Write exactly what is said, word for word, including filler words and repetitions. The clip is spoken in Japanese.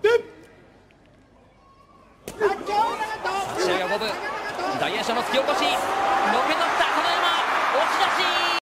立ち合いは五分。大栄翔の突き起こし。